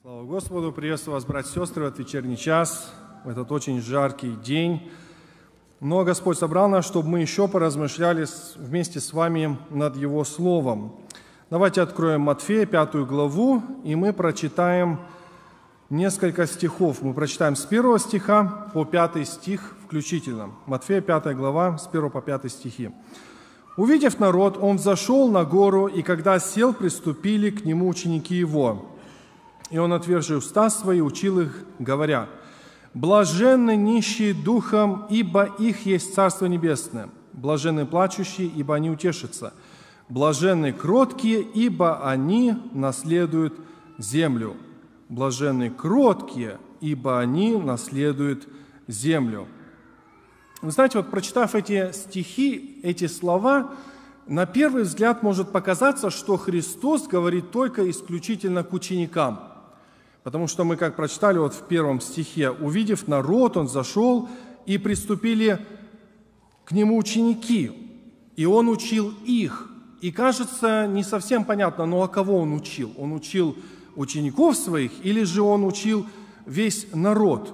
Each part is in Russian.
Слава Господу! Приветствую вас, братья и сестры, в этот вечерний час, в этот очень жаркий день. Но Господь собрал нас, чтобы мы еще поразмышляли вместе с вами над Его Словом. Давайте откроем Матфея, 5 главу, и мы прочитаем несколько стихов. Мы прочитаем с 1 стиха по 5 стих включительно. Матфея, 5 глава, с 1 по 5 стихи. «Увидев народ, он взошел на гору, и когда сел, приступили к нему ученики его. И он, отвержи уста свои, учил их, говоря: блаженны нищие духом, ибо их есть Царство Небесное. Блаженны плачущие, ибо они утешатся. Блаженны кроткие, ибо они наследуют землю. Блаженны кроткие, ибо они наследуют землю». Вы знаете, вот прочитав эти стихи, эти слова, на первый взгляд может показаться, что Христос говорит только исключительно к ученикам. Потому что мы, как прочитали вот в 1 стихе, увидев народ, он зашел, и приступили к нему ученики, и он учил их. И кажется, не совсем понятно, ну а кого он учил? Он учил учеников своих, или же он учил весь народ?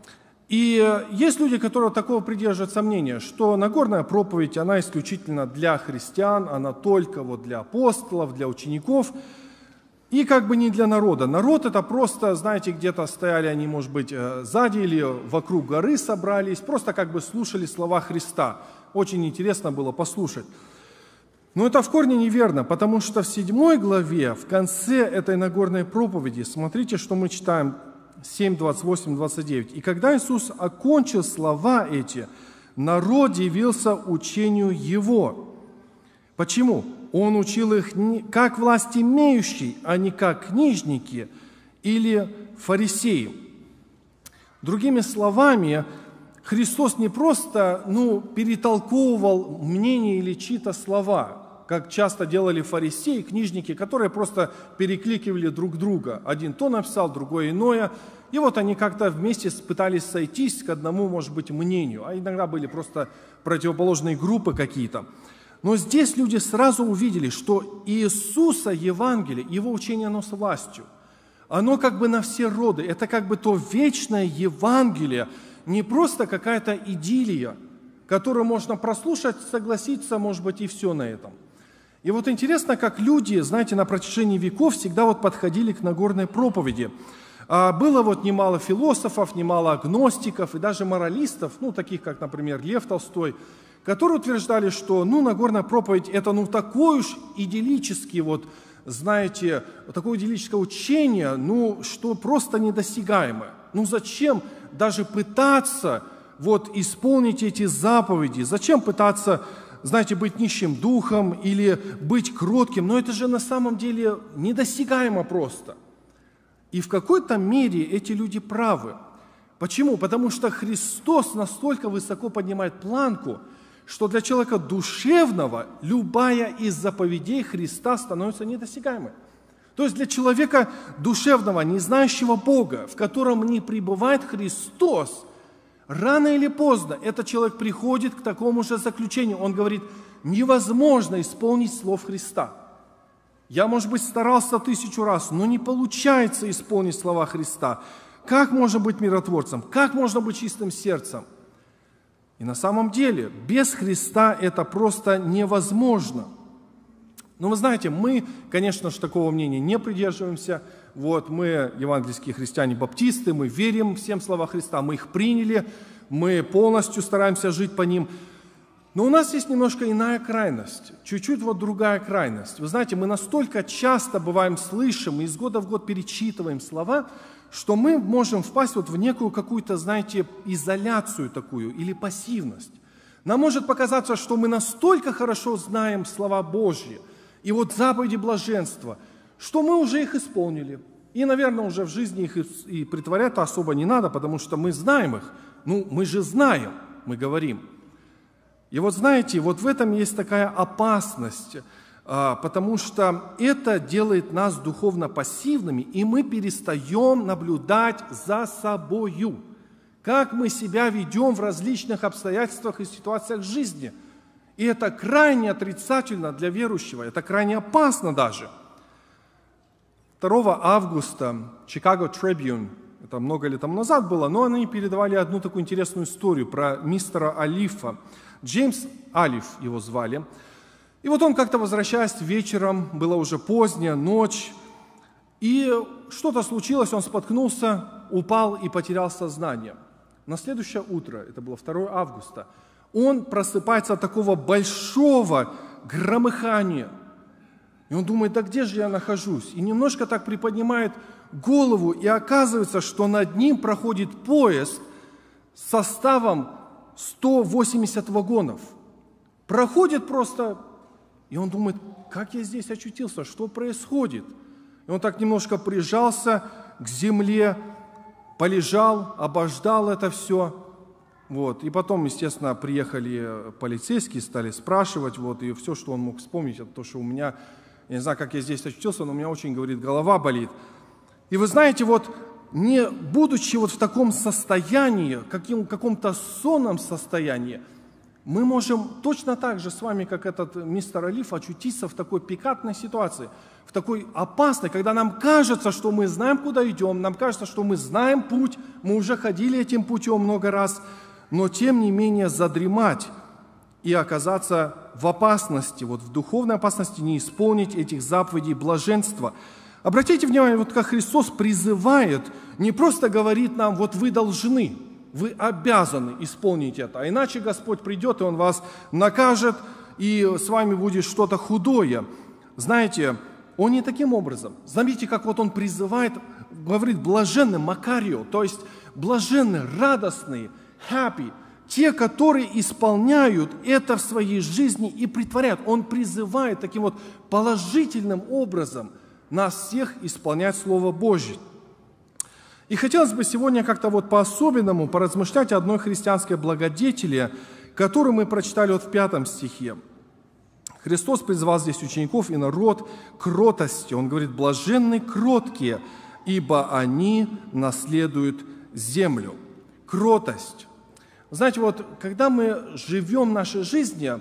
И есть люди, которые такого придерживаются мнения, что Нагорная проповедь, она исключительно для христиан, она только вот для апостолов, для учеников, и как бы не для народа. Народ это просто, знаете, где-то стояли они, может быть, сзади или вокруг горы собрались, просто как бы слушали слова Христа. Очень интересно было послушать. Но это в корне неверно, потому что в 7 главе, в конце этой Нагорной проповеди, смотрите, что мы читаем, 7, 28, 29. «И когда Иисус окончил слова эти, народ дивился учению Его». Почему? Он учил их как власть имеющий, а не как книжники или фарисеи. Другими словами, Христос не просто перетолковывал мнение или чьи-то слова, как часто делали фарисеи, книжники, которые просто перекликивали друг друга. Один то написал, другой иное. И вот они как-то вместе пытались сойтись к одному, может быть, мнению. А иногда были просто противоположные группы какие-то. Но здесь люди сразу увидели, что Иисуса Евангелие, Его учение, оно с властью. Оно как бы на все роды. Это как бы то вечное Евангелие, не просто какая-то идиллия, которую можно прослушать, согласиться, может быть, и все на этом. И вот интересно, как люди, знаете, на протяжении веков всегда вот подходили к Нагорной проповеди. Было вот немало философов, немало агностиков и даже моралистов, таких как, например, Лев Толстой, которые утверждали, что Нагорная проповедь это такое уж идиллическое, знаете, такое идиллическое учение, что просто недосягаемое. Зачем даже пытаться исполнить эти заповеди? Зачем пытаться, знаете, быть нищим духом или быть кротким? Но это же на самом деле недосягаемо просто. И в какой-то мере эти люди правы. Почему? Потому что Христос настолько высоко поднимает планку, что для человека душевного любая из заповедей Христа становится недосягаемой. То есть для человека душевного, не знающего Бога, в котором не пребывает Христос, рано или поздно этот человек приходит к такому же заключению. Он говорит, невозможно исполнить слов Христа. Я, может быть, старался 1000 раз, но не получается исполнить слова Христа. Как можно быть миротворцем? Как можно быть чистым сердцем? И на самом деле, без Христа это просто невозможно. Но вы знаете, мы, конечно же, такого мнения не придерживаемся. Мы, евангельские христиане-баптисты, мы верим всем словам Христа, мы их приняли, мы полностью стараемся жить по ним. Но у нас есть немножко иная крайность, чуть-чуть другая крайность. Вы знаете, мы настолько часто слышим и из года в год перечитываем слова, что мы можем впасть в некую какую-то, знаете, изоляцию такую или пассивность. Нам может показаться, что мы настолько хорошо знаем слова Божьи и заповеди блаженства, что мы уже их исполнили. И, наверное, уже в жизни их и притворять-то особо не надо, потому что мы знаем их. Мы же знаем, мы говорим. И знаете, в этом есть такая опасность, потому что это делает нас духовно пассивными, и мы перестаем наблюдать за собою, как мы себя ведем в различных обстоятельствах и ситуациях жизни. И это крайне отрицательно для верующего, это крайне опасно даже. 2 августа Chicago Tribune, это много лет тому назад было, но они передавали одну такую интересную историю про мистера Алифа. Джеймс Алиф его звали. И вот он как-то, возвращаясь вечером, было уже поздняя ночь, и что-то случилось, он споткнулся, упал и потерял сознание. На следующее утро, это было 2 августа, он просыпается от такого большого громыхания. И он думает, да где же я нахожусь? И немножко так приподнимает голову, и оказывается, что над ним проходит поезд с составом 180 вагонов. Проходит просто, и он думает, как я здесь очутился, что происходит? И он так немножко прижался к земле, полежал, обождал это все. Вот. И потом, естественно, приехали полицейские, стали спрашивать, вот, и все, что он мог вспомнить, это то, что у меня, я не знаю, как я здесь очутился, но у меня очень, говорит, голова болит. И вы знаете, вот, не будучи вот в таком состоянии, каком-то сонном состоянии, мы можем точно так же с вами, как этот мистер Алиф, очутиться в такой пикантной ситуации, в такой опасной, когда нам кажется, что мы знаем, куда идем, нам кажется, что мы знаем путь, мы уже ходили этим путем много раз, но тем не менее задремать и оказаться в опасности, вот в духовной опасности, не исполнить этих заповедей блаженства. Обратите внимание, вот как Христос призывает, не просто говорит нам, вот вы должны, вы обязаны исполнить это, а иначе Господь придет, и Он вас накажет, и с вами будет что-то худое. Знаете, Он не таким образом. Заметьте, как вот Он призывает, говорит, блаженны Макарио, то есть блаженны, радостные, happy, те, которые исполняют это в своей жизни и притворяют. Он призывает таким вот положительным образом нас всех исполнять Слово Божье. И хотелось бы сегодня как-то вот по-особенному поразмышлять о одной христианской благодетели, которую мы прочитали вот в 5 стихе. Христос призвал здесь учеников и народ к кротости. Он говорит, блаженны кроткие, ибо они наследуют землю. Кротость. Знаете, вот когда мы живем в нашей жизни,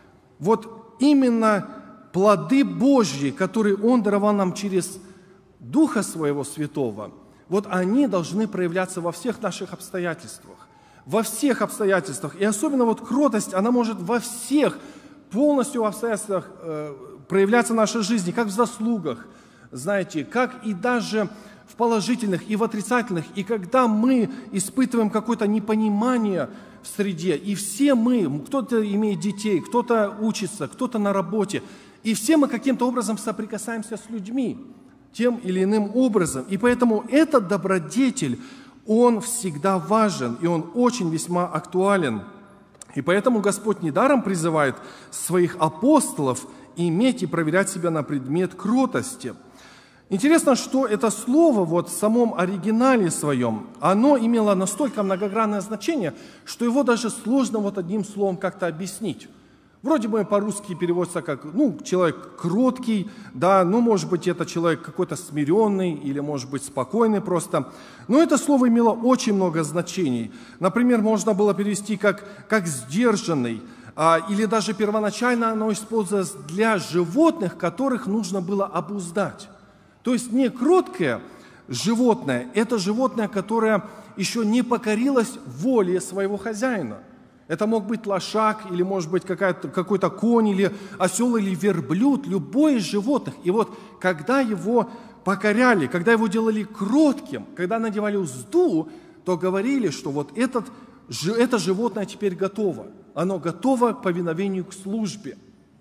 вот именно плоды Божьи, которые Он даровал нам через Духа Своего Святого, вот они должны проявляться во всех наших обстоятельствах. Во всех обстоятельствах. И особенно вот кротость, она может во всех полностью обстоятельствах проявляться в нашей жизни, как в заслугах, знаете, как и даже в положительных и в отрицательных. И когда мы испытываем какое-то непонимание в среде, и все мы, кто-то имеет детей, кто-то учится, кто-то на работе, и все мы каким-то образом соприкасаемся с людьми, тем или иным образом. И поэтому этот добродетель, он всегда важен, и он очень весьма актуален. И поэтому Господь недаром призывает своих апостолов иметь и проверять себя на предмет кротости. Интересно, что это слово вот в самом оригинале своем, оно имело настолько многогранное значение, что его даже сложно вот одним словом как-то объяснить. Вроде бы по-русски переводится как, человек кроткий, да, может быть, это человек какой-то смиренный или, может быть, спокойный просто. Но это слово имело очень много значений. Например, можно было перевести как сдержанный, или даже первоначально оно использовалось для животных, которых нужно было обуздать. То есть не кроткое животное, это животное, которое еще не покорилось воле своего хозяина. Это мог быть лошак, или, может быть, какой-то конь, или осел, или верблюд, любое из животных. И вот, когда его покоряли, когда его делали кротким, когда надевали узду, то говорили, что вот это животное теперь готово. Оно готово к повиновению к службе.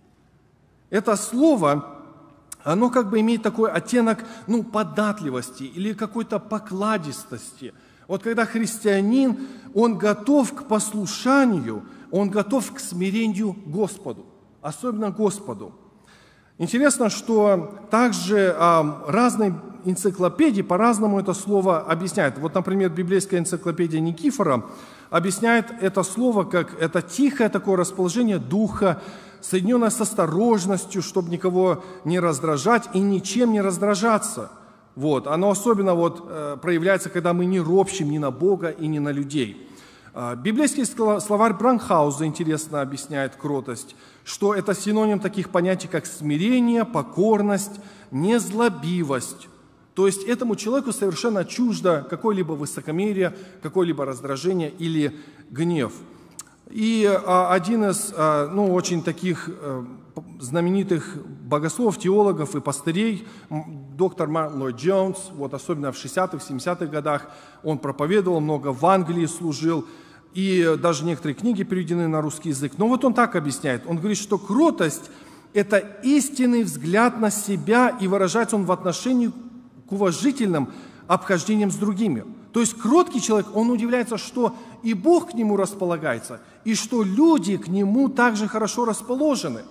Это слово, оно как бы имеет такой оттенок, податливости или какой-то покладистости. Вот когда христианин, он готов к послушанию, он готов к смирению Господу, особенно Господу. Интересно, что также разные энциклопедии по-разному это слово объясняют. Вот, например, библейская энциклопедия Никифора объясняет это слово как это тихое такое расположение духа, соединенное с осторожностью, чтобы никого не раздражать и ничем не раздражаться. Вот. Оно особенно проявляется, когда мы не ропщим ни на Бога и ни на людей. Библейский словарь Бранхауза интересно объясняет кротость, что это синоним таких понятий, как смирение, покорность, незлобивость. То есть этому человеку совершенно чуждо какое-либо высокомерие, какое-либо раздражение или гнев. И один из очень таких знаменитых богословов, теологов и пастырей, доктор Мартин Ллойд-Джонс, вот особенно в 60-х, 70-х годах, он проповедовал, много в Англии служил, и даже некоторые книги переведены на русский язык. Но вот он так объясняет, он говорит, что кротость – это истинный взгляд на себя, и выражается он в отношении к уважительным обхождениям с другими. То есть кроткий человек, он удивляется, что и Бог к нему располагается, и что люди к нему также хорошо расположены.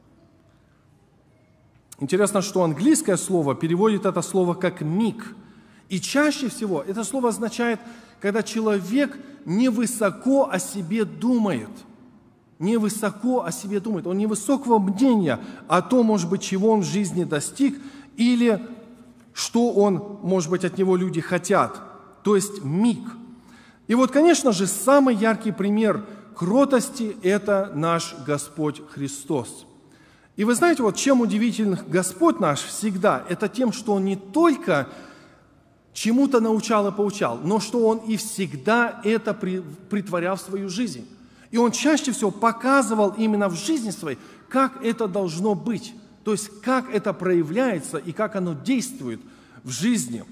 Интересно, что английское слово переводит это слово как «мик». И чаще всего это слово означает, когда человек невысоко о себе думает. Невысоко о себе думает. Он невысокого мнения о том, может быть, чего он в жизни достиг, или что он, может быть, от него люди хотят. То есть миг. И вот, конечно же, самый яркий пример кротости – это наш Господь Христос. И вы знаете, вот чем удивителен Господь наш всегда, это тем, что Он не только чему-то научал и поучал, но что Он и всегда это притворял в свою жизнь. И Он чаще всего показывал именно в жизни своей, как это должно быть, то есть как это проявляется и как оно действует в жизни.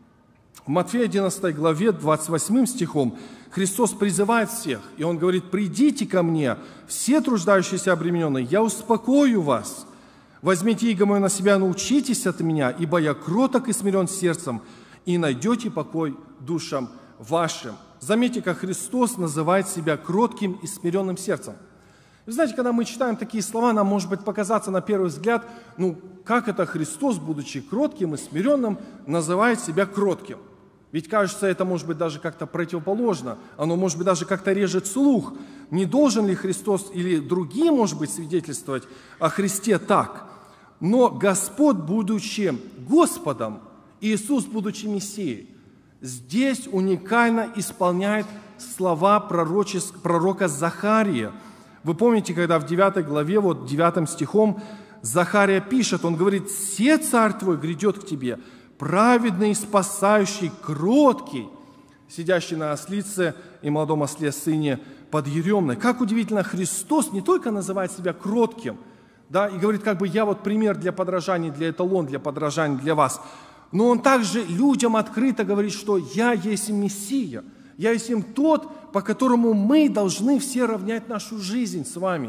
В Матфея 11 главе 28 стихом Христос призывает всех, и Он говорит: «Придите ко мне, все труждающиеся и обремененные, я успокою вас. Возьмите иго мое на себя, научитесь от меня, ибо я кроток и смирен сердцем, и найдете покой душам вашим». Заметьте, как Христос называет себя кротким и смиренным сердцем. Вы знаете, когда мы читаем такие слова, нам может быть показаться на первый взгляд, как это Христос, будучи кротким и смиренным, называет себя кротким. Ведь, кажется, это может быть даже как-то противоположно. Оно, может быть, даже как-то режет слух. Не должен ли Христос или другие, может быть, свидетельствовать о Христе так? Но Господь, будучи Господом, Иисус, будучи Мессией, здесь уникально исполняет слова пророка Захария. Вы помните, когда в 9 главе, 9 стихом, Захария пишет, он говорит: «Се царь твой грядет к тебе, праведный, спасающий, кроткий, сидящий на ослице и молодом осле сыне подъеремной». Как удивительно, Христос не только называет себя кротким, да, и говорит, я пример для подражания, для эталон, для подражания для вас, но Он также людям открыто говорит, что «Я есть Мессия», «Я есть им тот, по которому мы должны все равнять нашу жизнь с вами».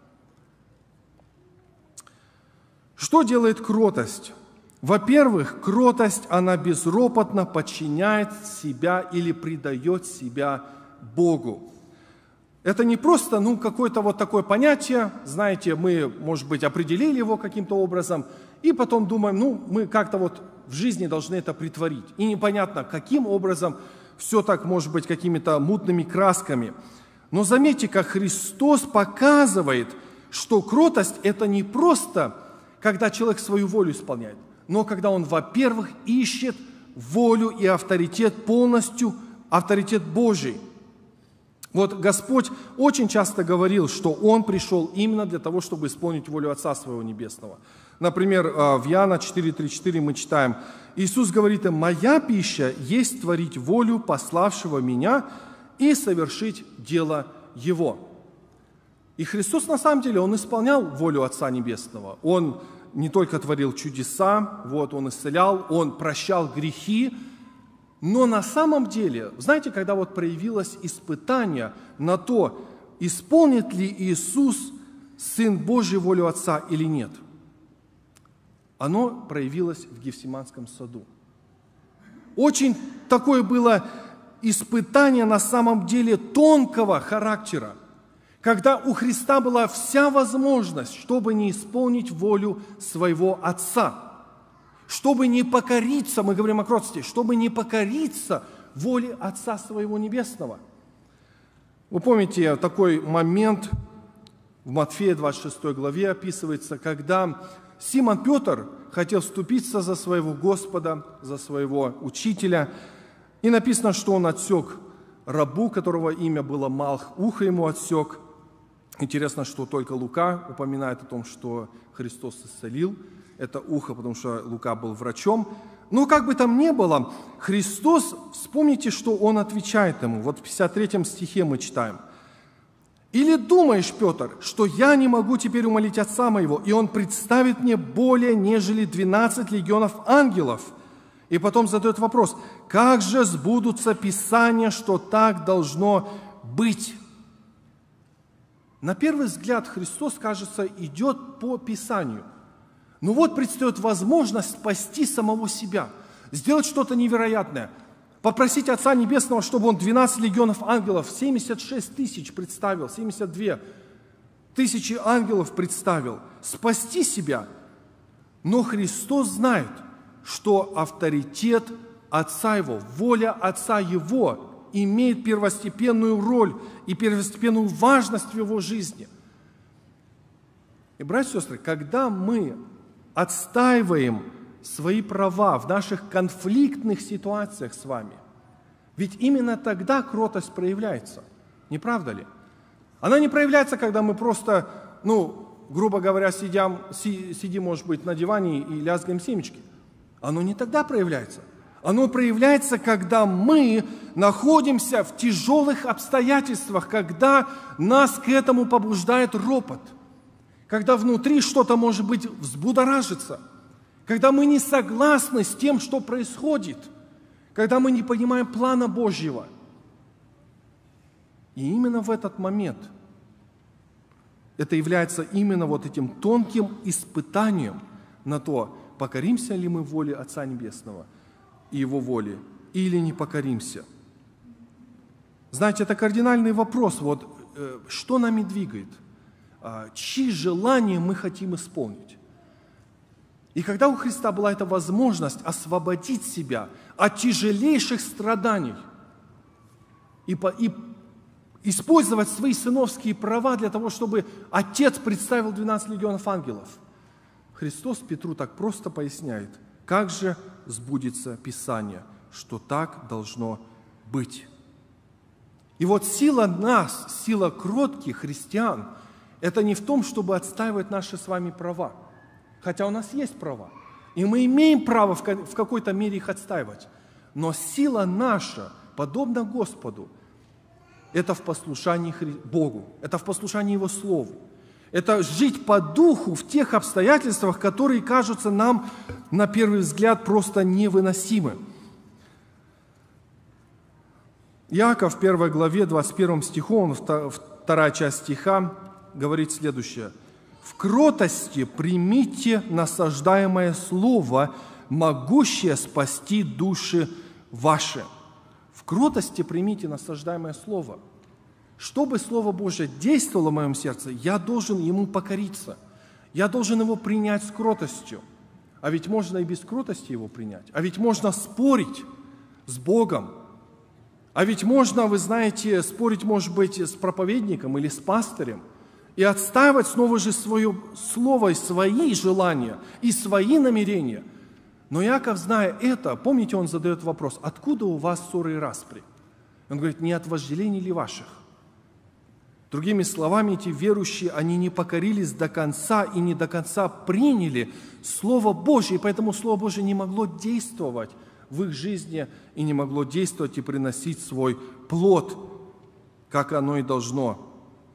Что делает кротость? Во-первых, кротость, она безропотно подчиняет себя или предает себя Богу. Это не просто, какое-то такое понятие, знаете, мы, может быть, определили его каким-то образом, и потом думаем, мы как-то в жизни должны это притворить. И непонятно, каким образом, все так может быть какими-то мутными красками. Но заметьте, как Христос показывает, что кротость – это не просто, когда человек свою волю исполняет, но когда он, во-первых, ищет волю и авторитет полностью, авторитет Божий. Господь очень часто говорил, что Он пришел именно для того, чтобы исполнить волю Отца Своего Небесного. Например, в Иоанна 4:34 мы читаем, Иисус говорит им: «Моя пища есть творить волю пославшего Меня и совершить дело Его». И Христос, на самом деле, Он исполнял волю Отца Небесного. Он не только творил чудеса, Он исцелял, Он прощал грехи, но на самом деле, знаете, когда проявилось испытание на то, исполнит ли Иисус, Сын Божий, волю Отца или нет, оно проявилось в Гефсиманском саду. Очень такое было испытание на самом деле тонкого характера, когда у Христа была вся возможность, чтобы не исполнить волю своего Отца, чтобы не покориться, мы говорим о кротости, чтобы не покориться воле Отца Своего Небесного. Вы помните, такой момент в Матфея 26 главе описывается, когда Симон Петр хотел вступиться за своего Господа, за своего учителя, и написано, что он отсек рабу, которого имя было Малх, ухо ему отсек. Интересно, что только Лука упоминает о том, что Христос исцелил это ухо, потому что Лука был врачом. Но как бы там ни было, Христос, вспомните, что Он отвечает ему. Вот в 53 стихе мы читаем. «Или думаешь, Петр, что я не могу теперь умолить Отца моего, и Он представит мне более, нежели 12 легионов ангелов?» И потом задает вопрос, как же сбудутся Писания, что так должно быть? На первый взгляд Христос, кажется, идет по Писанию. Но вот предстает возможность спасти самого себя, сделать что-то невероятное, попросить Отца Небесного, чтобы Он 12 легионов ангелов, 76 тысяч представил, 72 тысячи ангелов представил, спасти себя. Но Христос знает, что авторитет Отца Его, воля Отца Его имеет первостепенную роль и первостепенную важность в Его жизни. И, братья и сестры, когда мы отстаиваем свои права в наших конфликтных ситуациях с вами, ведь именно тогда кротость проявляется, не правда ли? Она не проявляется, когда мы просто, грубо говоря, сидим, может быть, на диване и лязгаем семечки. Оно не тогда проявляется. Оно проявляется, когда мы находимся в тяжелых обстоятельствах, когда нас к этому побуждает ропот, когда внутри что-то, может быть, взбудоражится, когда мы не согласны с тем, что происходит, когда мы не понимаем плана Божьего. И именно в этот момент это является именно вот этим тонким испытанием на то, покоримся ли мы воле Отца Небесного и Его воле, или не покоримся. Знаете, это кардинальный вопрос. Вот, что нами двигает? Чьи желания мы хотим исполнить? И когда у Христа была эта возможность освободить себя от тяжелейших страданий и использовать свои сыновские права для того, чтобы Отец представил 12 легионов ангелов, Христос Петру так просто поясняет, как же сбудется Писание, что так должно быть. И вот сила нас, сила кротких христиан, это не в том, чтобы отстаивать наши с вами права. Хотя у нас есть права, и мы имеем право в какой-то мере их отстаивать. Но сила наша, подобно Господу, это в послушании Богу, это в послушании Его Слову. Это жить по духу в тех обстоятельствах, которые кажутся нам на первый взгляд просто невыносимы. Иаков в 1 главе, 21 стиху, вторая часть стиха, говорит следующее. «В кротости примите насаждаемое слово, могущее спасти души ваши». В кротости примите насаждаемое слово. Чтобы Слово Божие действовало в моем сердце, я должен ему покориться. Я должен его принять с кротостью. А ведь можно и без кротости его принять. А ведь можно спорить с Богом. А ведь можно, вы знаете, спорить, может быть, с проповедником или с пастырем и отстаивать снова же свое слово и свои желания, и свои намерения. Но Иаков, зная это, помните, он задает вопрос, откуда у вас ссоры и распри? Он говорит, не от вожделений ли ваших? Другими словами, эти верующие, они не покорились до конца и не до конца приняли Слово Божье, и поэтому Слово Божье не могло действовать в их жизни и не могло действовать и приносить свой плод, как оно и должно.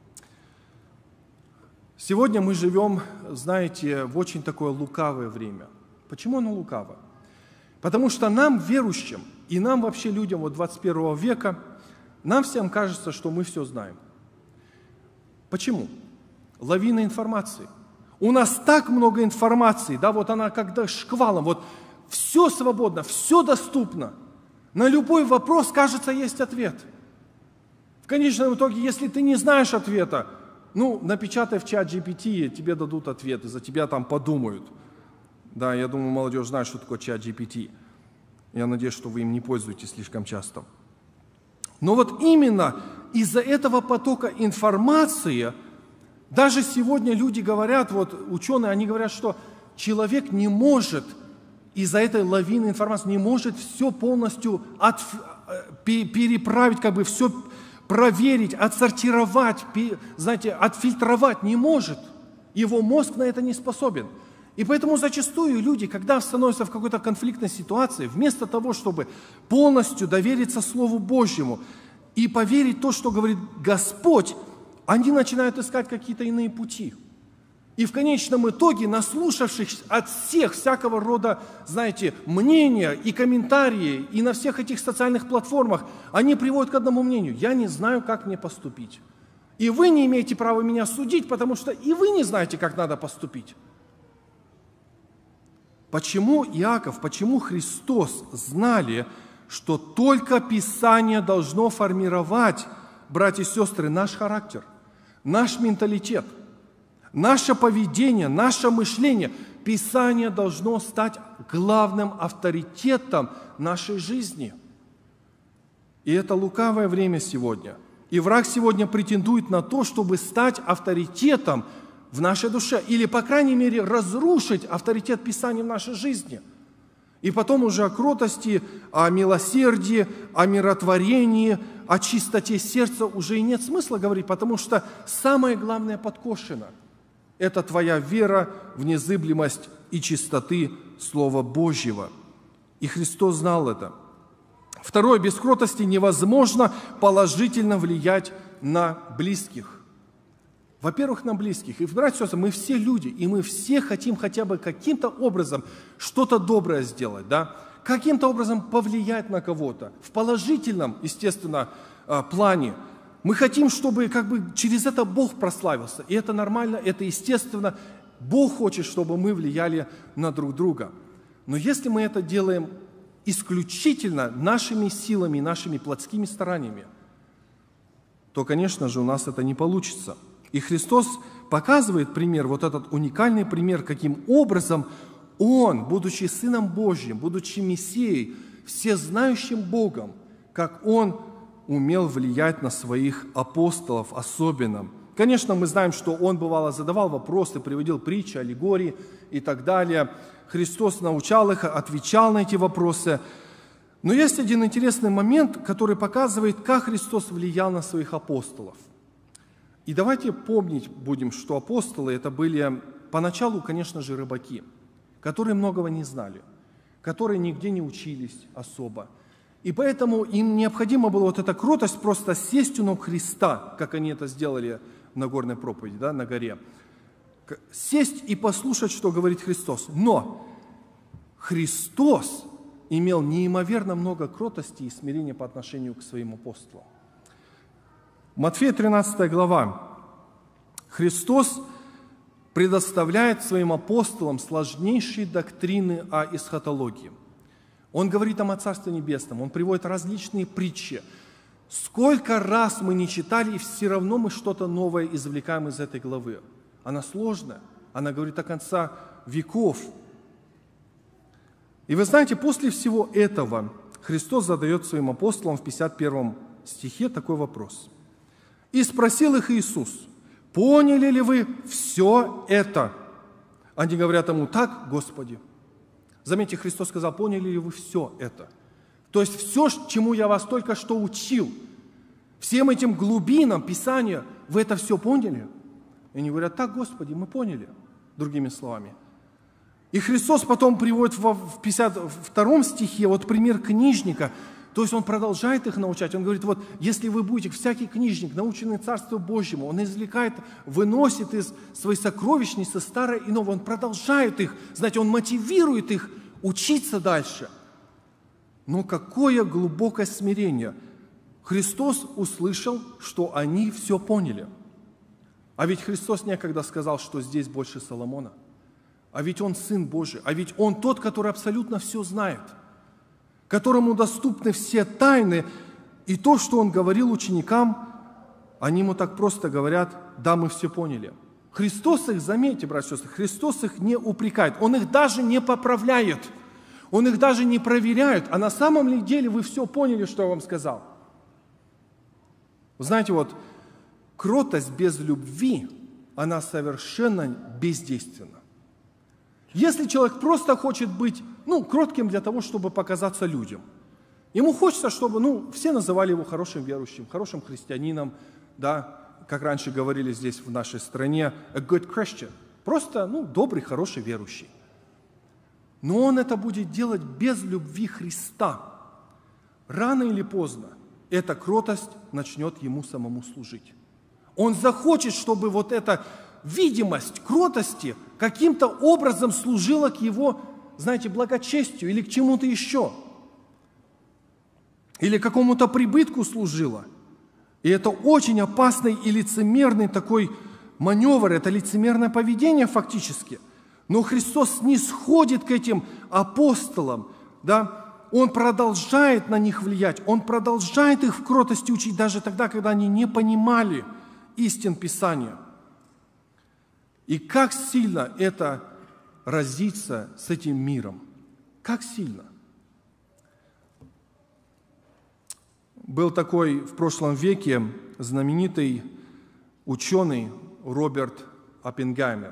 Сегодня мы живем, знаете, в очень такое лукавое время. Почему оно лукаво? Потому что нам, верующим, и нам вообще людям 21 века, нам всем кажется, что мы все знаем. Почему? Лавина информации. У нас так много информации, да, вот она когда шквалом, вот все свободно, все доступно. На любой вопрос, кажется, есть ответ. В конечном итоге, если ты не знаешь ответа, напечатай в чат GPT, тебе дадут ответ, и за тебя там подумают. Да, я думаю, молодежь знает, что такое чат GPT. Я надеюсь, что вы им не пользуетесь слишком часто. Но вот именно из-за этого потока информации, даже сегодня люди говорят, вот ученые, они говорят, что человек не может из-за этой лавины информации, не может все полностью переправить, как бы все проверить, отсортировать, знаете, отфильтровать не может. Его мозг на это не способен. И поэтому зачастую люди, когда становятся в какой-то конфликтной ситуации, вместо того, чтобы полностью довериться Слову Божьему и поверить в то, что говорит Господь, они начинают искать какие-то иные пути. И в конечном итоге, наслушавшись от всех всякого рода, знаете, мнения и комментарии, и на всех этих социальных платформах, они приводят к одному мнению: я не знаю, как мне поступить. И вы не имеете права меня судить, потому что и вы не знаете, как надо поступить. Почему Иаков, почему Христос знали, что только Писание должно формировать, братья и сестры, наш характер, наш менталитет, наше поведение, наше мышление? Писание должно стать главным авторитетом нашей жизни. И это лукавое время сегодня. И враг сегодня претендует на то, чтобы стать авторитетом в нашей душе, или, по крайней мере, разрушить авторитет Писания в нашей жизни. И потом уже о кротости, о милосердии, о миротворении, о чистоте сердца уже и нет смысла говорить, потому что самое главное подкошено. Это твоя вера в незыблемость и чистоты Слова Божьего. И Христос знал это. Второе, без кротости невозможно положительно влиять на близких. Во-первых, на близких. И, братья и сестры, мы все люди, и мы все хотим хотя бы каким-то образом что-то доброе сделать, да? Каким-то образом повлиять на кого-то. В положительном, естественно, плане. Мы хотим, чтобы как бы через это Бог прославился. И это нормально, это естественно. Бог хочет, чтобы мы влияли на друг друга. Но если мы это делаем исключительно нашими силами, нашими плотскими стараниями, то, конечно же, у нас это не получится. И Христос показывает пример, вот этот уникальный пример, каким образом Он, будучи Сыном Божьим, будучи Мессией, всезнающим Богом, как Он умел влиять на своих апостолов особенно. Конечно, мы знаем, что Он, бывало, задавал вопросы, приводил притчи, аллегории и так далее. Христос научал их, отвечал на эти вопросы. Но есть один интересный момент, который показывает, как Христос влиял на своих апостолов. И давайте помнить будем, что апостолы это были поначалу, конечно же, рыбаки, которые многого не знали, которые нигде не учились особо. И поэтому им необходимо было вот эта кротость просто сесть у ног Христа, как они это сделали в Нагорной проповеди, да, на горе. Сесть и послушать, что говорит Христос. Но Христос имел неимоверно много кротости и смирения по отношению к своим апостолам. Матфея 13 глава. Христос предоставляет своим апостолам сложнейшие доктрины о эсхатологии. Он говорит им о Царстве Небесном, Он приводит различные притчи. Сколько раз мы не читали, и все равно мы что-то новое извлекаем из этой главы. Она сложная, она говорит о конце веков. И вы знаете, после всего этого Христос задает своим апостолам в 51 стихе такой вопрос. «И спросил их Иисус: поняли ли вы все это?» Они говорят ему: «Так, Господи». Заметьте, Христос сказал: поняли ли вы все это? То есть все, чему я вас только что учил, всем этим глубинам Писания, вы это все поняли? И они говорят: так, Господи, мы поняли, другими словами. И Христос потом приводит в 52 стихе вот пример книжника. То есть Он продолжает их научать. Он говорит: вот если вы будете, всякий книжник, наученный Царству Божьему, он извлекает, выносит из своей сокровищницы старое и новое, он продолжает их, знаете, он мотивирует их учиться дальше. Но какое глубокое смирение! Христос услышал, что они все поняли. А ведь Христос некогда сказал, что здесь больше Соломона. А ведь Он Сын Божий, а ведь Он тот, который абсолютно все знает, которому доступны все тайны, и то, что Он говорил ученикам, они Ему так просто говорят: да, мы все поняли. Христос их, заметьте, братья и сестры, Христос их не упрекает, Он их даже не поправляет, Он их даже не проверяет, а на самом ли деле вы все поняли, что я вам сказал? Вы знаете, вот кротость без любви, она совершенно бездейственна. Если человек просто хочет быть, кротким для того, чтобы показаться людям, ему хочется, чтобы, все называли его хорошим верующим, хорошим христианином, да, как раньше говорили здесь в нашей стране, a good Christian, Просто, добрый, хороший верующий. Но он это будет делать без любви Христа. Рано или поздно эта кротость начнет ему самому служить. Он захочет, чтобы вот эта видимость кротости каким-то образом служила к его, благочестию или к чему-то еще. Или какому-то прибытку служила. И это очень опасный и лицемерный такой маневр, это лицемерное поведение фактически. Но Христос снисходит к этим апостолам, да? Он продолжает на них влиять, Он продолжает их в кротости учить даже тогда, когда они не понимали истин Писания. И как сильно это разится с этим миром. Как сильно. Был такой в прошлом веке знаменитый ученый Роберт Оппенгеймер.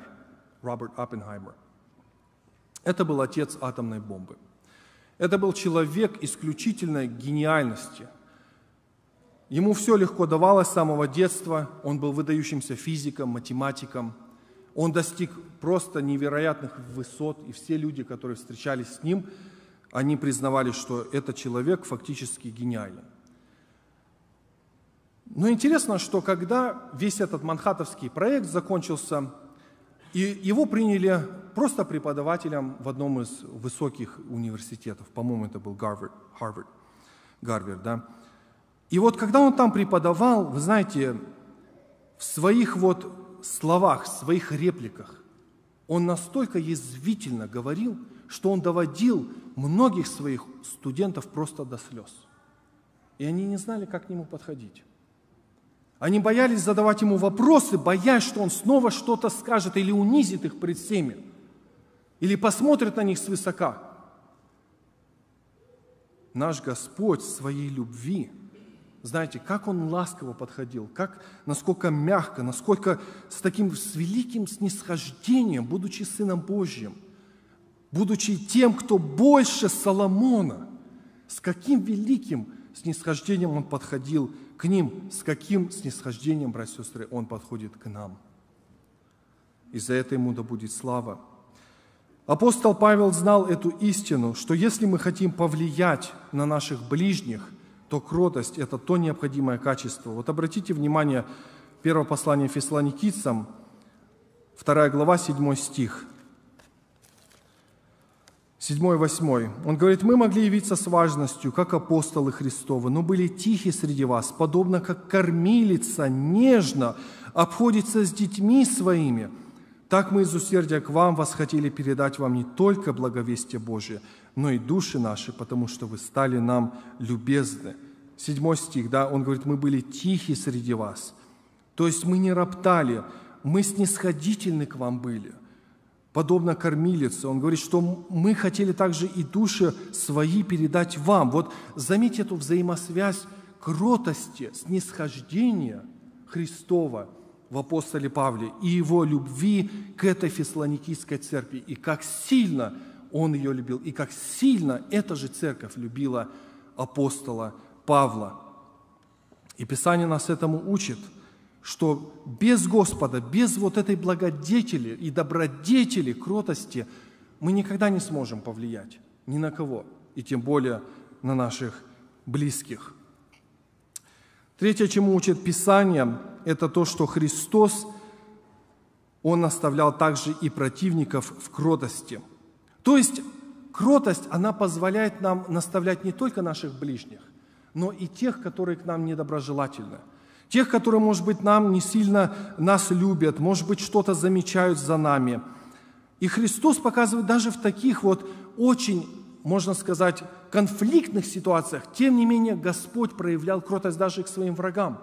Это был отец атомной бомбы. Это был человек исключительной гениальности. Ему все легко давалось с самого детства. Он был выдающимся физиком, математиком. Он достиг просто невероятных высот. И все люди, которые встречались с ним, они признавали, что этот человек фактически гениален. Но интересно, что когда весь этот манхэттенский проект закончился, и его приняли просто преподавателем в одном из высоких университетов, по-моему, это был Гарвард, да. И вот когда он там преподавал, вы знаете, в своих словах, в своих репликах, он настолько язвительно говорил, что он доводил многих своих студентов просто до слез. И они не знали, как к нему подходить. Они боялись задавать ему вопросы, боясь, что он снова что-то скажет или унизит их пред всеми, или посмотрит на них свысока. Наш Господь в своей любви, знаете, как Он ласково подходил, насколько мягко, насколько с великим снисхождением, будучи Сыном Божьим, будучи тем, кто больше Соломона, с каким великим снисхождением Он подходил к ним, с каким снисхождением, братья и сестры, Он подходит к нам. И за это Ему да будет слава. Апостол Павел знал эту истину, что если мы хотим повлиять на наших ближних, то кротость – это то необходимое качество. Вот обратите внимание, первое послание Фессалоникийцам, 2 глава, 7 стих. 7-8. Он говорит: «Мы могли явиться с важностью, как апостолы Христовы, но были тихи среди вас, подобно как кормилица нежно обходится с детьми своими. Так мы из усердия к вам восхотели передать вам не только благовестие Божие, но и души наши, потому что вы стали нам любезны». 7 стих, да, он говорит: «Мы были тихи среди вас». То есть мы не роптали, мы снисходительны к вам были. Подобно кормилице. Он говорит, что мы хотели также и души свои передать вам. Вот заметьте эту взаимосвязь кротости, снисхождения Христова в апостоле Павле и его любви к этой фессалоникийской церкви. И как сильно он ее любил, и как сильно эта же церковь любила апостола Павла. И Писание нас этому учит, что без Господа, без вот этой благодетели и добродетели, кротости, мы никогда не сможем повлиять ни на кого, и тем более на наших близких. Третье, чему учит Писание, это то, что Христос, Он наставлял также и противников в кротости. То есть кротость, она позволяет нам наставлять не только наших ближних, но и тех, которые к нам недоброжелательны. Тех, которые, может быть, нам не сильно нас любят, может быть, что-то замечают за нами. И Христос показывает даже в таких очень, можно сказать, конфликтных ситуациях, тем не менее, Господь проявлял кротость даже к своим врагам.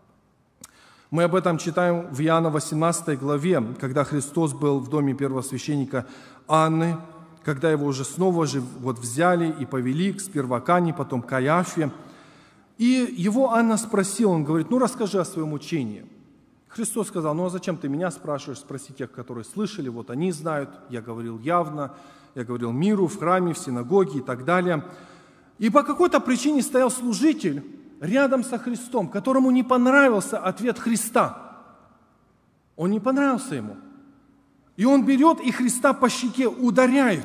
Мы об этом читаем в Иоанна 18 главе, когда Христос был в доме первосвященника Анны, когда его уже снова взяли и повели сперва к Анне, потом к Каиафе. И его Анна спросила, он говорит: расскажи о своем учении. Христос сказал: а зачем ты меня спрашиваешь? Спроси тех, которые слышали, они знают. Я говорил явно, я говорил миру, в храме, в синагоге и так далее. И по какой-то причине стоял служитель рядом со Христом, которому не понравился ответ Христа. Он не понравился ему. И он берет и Христа по щеке ударяет.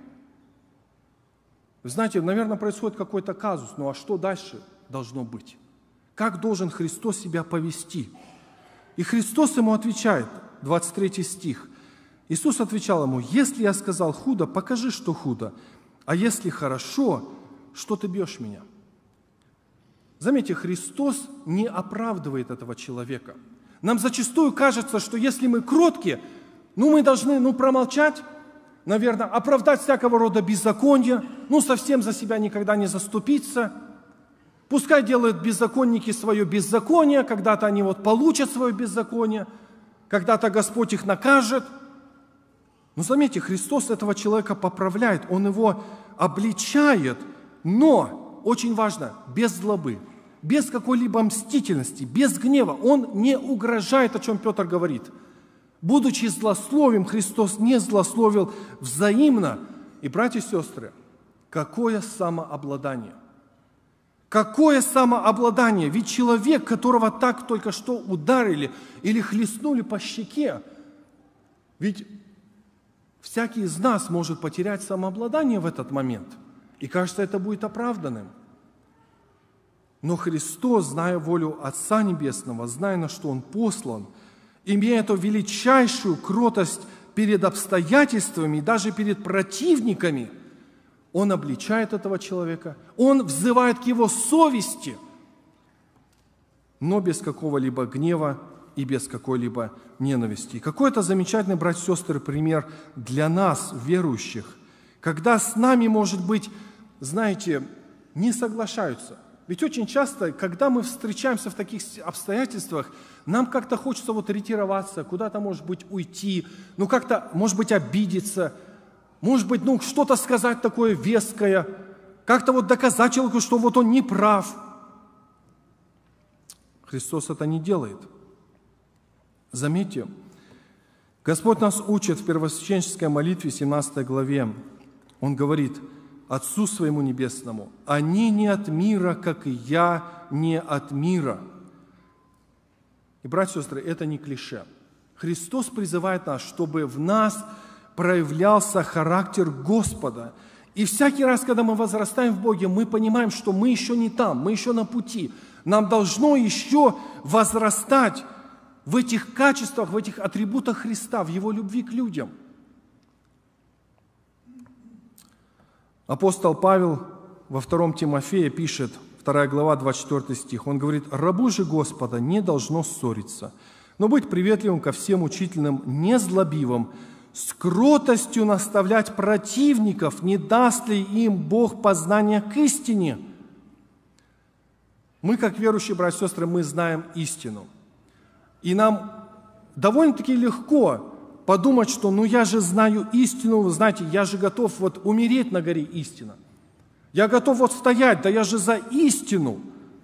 Вы знаете, наверное, происходит какой-то казус, ну а что дальше должно быть? Как должен Христос себя повести? И Христос ему отвечает, 23 стих. Иисус отвечал ему: «Если я сказал худо, покажи, что худо, а если хорошо, что ты бьешь меня?» Заметьте, Христос не оправдывает этого человека. Нам зачастую кажется, что если мы кроткие, мы должны промолчать, наверное, оправдать всякого рода беззаконие, совсем за себя никогда не заступиться. Пускай делают беззаконники свое беззаконие, когда-то они получат свое беззаконие, когда-то Господь их накажет. Но заметьте, Христос этого человека поправляет, Он его обличает, но, очень важно, без злобы, без какой-либо мстительности, без гнева. Он не угрожает, о чем Петр говорит. Будучи злословием, Христос не злословил взаимно. И, братья и сестры, какое самообладание! Какое самообладание! Ведь человек, которого так только что ударили или хлестнули по щеке, ведь всякий из нас может потерять самообладание в этот момент. И кажется, это будет оправданным. Но Христос, зная волю Отца Небесного, зная, на что Он послан, имея эту величайшую кротость перед обстоятельствами, даже перед противниками, Он обличает этого человека, Он взывает к его совести, но без какого-либо гнева и без какой-либо ненависти. И какой это замечательный, братья и сестры, пример для нас, верующих, когда с нами, может быть, знаете, не соглашаются. Ведь очень часто, когда мы встречаемся в таких обстоятельствах, нам как-то хочется ретироваться, куда-то, может быть, уйти, как-то, может быть, обидеться, может быть, что-то сказать такое веское, как-то доказать человеку, что он не прав. Христос это не делает. Заметьте, Господь нас учит в первосвященнической молитве, 17 главе. Он говорит: Отцу Своему Небесному: «Они не от мира, как и я не от мира». И, братья и сестры, это не клише. Христос призывает нас, чтобы в нас проявлялся характер Господа. И всякий раз, когда мы возрастаем в Боге, мы понимаем, что мы еще не там, мы еще на пути. Нам должно еще возрастать в этих качествах, в этих атрибутах Христа, в Его любви к людям. Апостол Павел во 2 Тимофея пишет, 2 глава, 24 стих, он говорит: «Рабу же Господа не должно ссориться, но быть приветливым ко всем учительным, незлобивым, с кротостью наставлять противников, не даст ли им Бог познания к истине». Мы, как верующие братья и сестры, мы знаем истину. И нам довольно-таки легко подумать, что я же знаю истину, вы знаете, я же готов умереть на горе истина. Я готов стоять, да я же за истину.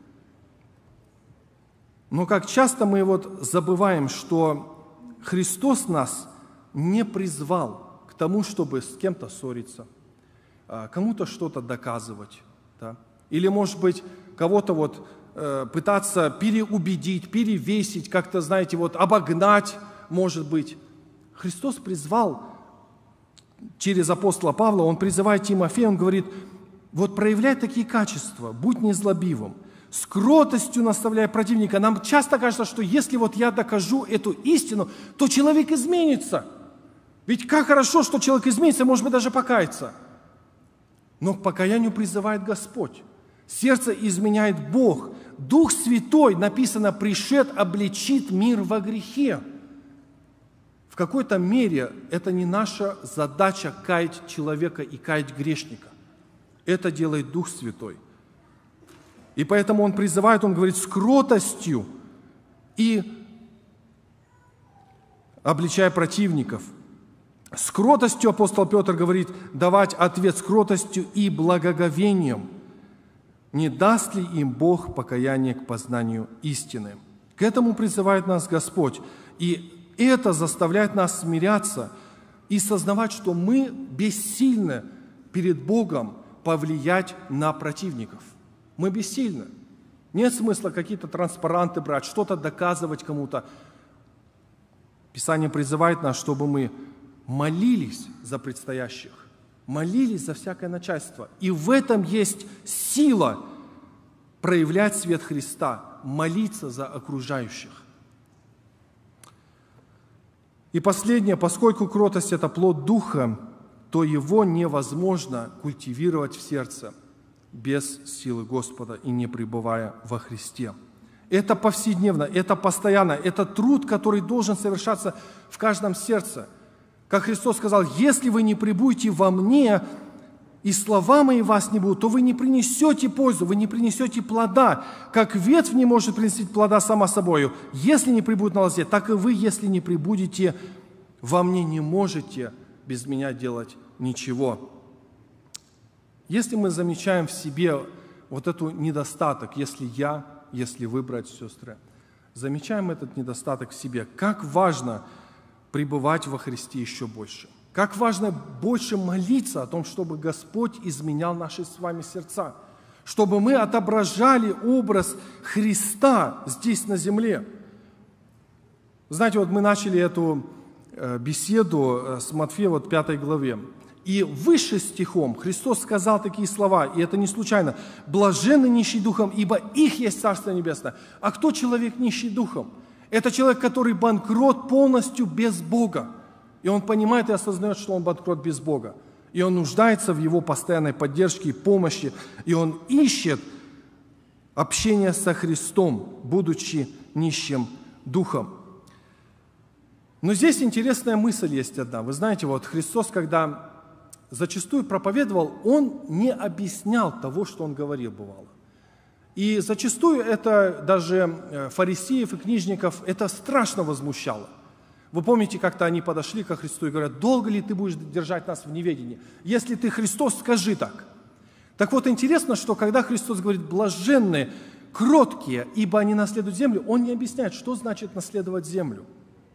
Но как часто мы забываем, что Христос нас не призвал к тому, чтобы с кем-то ссориться, кому-то что-то доказывать, да? Или, может быть, кого-то пытаться переубедить, перевесить, как-то, знаете, обогнать, может быть. Христос призвал через апостола Павла, Он призывает Тимофея, Он говорит: проявляй такие качества, будь незлобивым, с кротостью наставляй противника. Нам часто кажется, что если я докажу эту истину, то человек изменится. Ведь как хорошо, что человек изменится, может быть, даже покается. Но к покаянию призывает Господь. Сердце изменяет Бог. Дух Святой, написано, пришед, обличит мир во грехе. В какой-то мере это не наша задача каять человека и каять грешника. Это делает Дух Святой. И поэтому Он призывает, Он говорит, с кротостью и обличая противников. С кротостью, апостол Петр говорит, давать ответ с кротостью и благоговением. Не даст ли им Бог покаяние к познанию истины? К этому призывает нас Господь. И это заставляет нас смиряться и сознавать, что мы бессильны перед Богом повлиять на противников. Мы бессильны. Нет смысла какие-то транспаранты брать, что-то доказывать кому-то. Писание призывает нас, чтобы мы молились за предстоящих, молились за всякое начальство. И в этом есть сила проявлять свет Христа, молиться за окружающих. И последнее, поскольку кротость – это плод Духа, то его невозможно культивировать в сердце без силы Господа и не пребывая во Христе. Это повседневно, это постоянно, это труд, который должен совершаться в каждом сердце. Как Христос сказал, если вы не пребудете во мне, и слова мои вас не будут, то вы не принесете пользу, вы не принесете плода. Как ветвь не может принести плода сама собою, если не пребудет на лозе, так и вы, если не пребудете во мне, не можете без меня делать ничего. Если мы замечаем в себе вот этот недостаток, если вы, братья и сестры, замечаем этот недостаток в себе, как важно пребывать во Христе еще больше. Как важно больше молиться о том, чтобы Господь изменял наши с вами сердца, чтобы мы отображали образ Христа здесь на земле. Знаете, вот мы начали эту беседу с Матфея, 5 главе. И выше стихом Христос сказал такие слова, и это не случайно. «Блаженны нищие духом, ибо их есть Царство Небесное». А кто человек нищий духом? Это человек, который банкрот полностью без Бога. И он понимает и осознает, что он банкрот без Бога. И он нуждается в Его постоянной поддержке и помощи. И он ищет общения со Христом, будучи нищим духом. Но здесь интересная мысль есть одна. Вы знаете, вот Христос, когда зачастую проповедовал, Он не объяснял того, что Он говорил, бывало. И зачастую это даже фарисеев и книжников это страшно возмущало. Вы помните, как-то они подошли ко Христу и говорят, долго ли ты будешь держать нас в неведении? Если ты Христос, скажи так. Так вот, интересно, что когда Христос говорит, блаженные, кроткие, ибо они наследуют землю, Он не объясняет, что значит наследовать землю.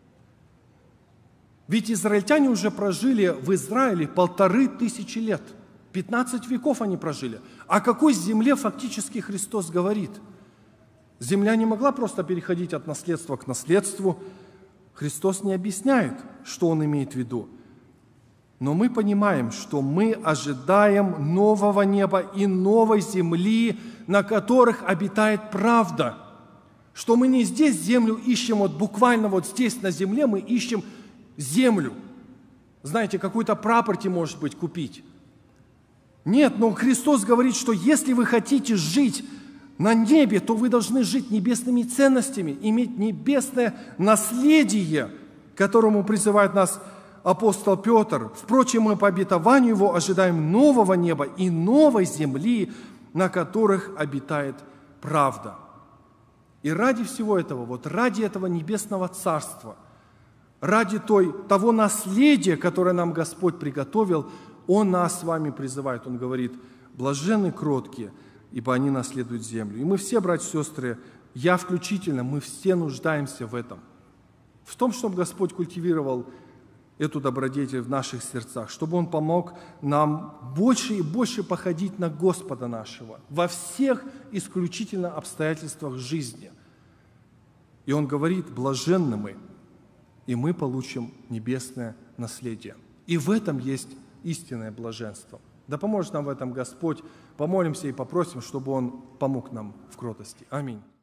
Ведь израильтяне уже прожили в Израиле 1500 лет. 15 веков они прожили. О какой земле фактически Христос говорит? Земля не могла просто переходить от наследства к наследству. Христос не объясняет, что Он имеет в виду. Но мы понимаем, что мы ожидаем нового неба и новой земли, на которых обитает правда. Что мы не здесь землю ищем, вот буквально вот здесь на земле мы ищем землю. Знаете, какой-то прапорти, может быть, купить. Нет, но Христос говорит, что если вы хотите жить на небе, то вы должны жить небесными ценностями, иметь небесное наследие, к которому призывает нас апостол Петр. Впрочем, мы по обетованию его ожидаем нового неба и новой земли, на которых обитает правда. И ради всего этого, вот ради этого небесного царства, ради того наследия, которое нам Господь приготовил, Он нас с вами призывает. Он говорит, блаженны кроткие, ибо они наследуют землю. И мы все, братья и сестры, я включительно, мы все нуждаемся в этом. В том, чтобы Господь культивировал эту добродетель в наших сердцах, чтобы Он помог нам больше и больше походить на Господа нашего во всех исключительно обстоятельствах жизни. И Он говорит, блаженны мы, и мы получим небесное наследие. И в этом есть истинное блаженство. Да поможет нам в этом Господь. Помолимся и попросим, чтобы Он помог нам в кротости. Аминь.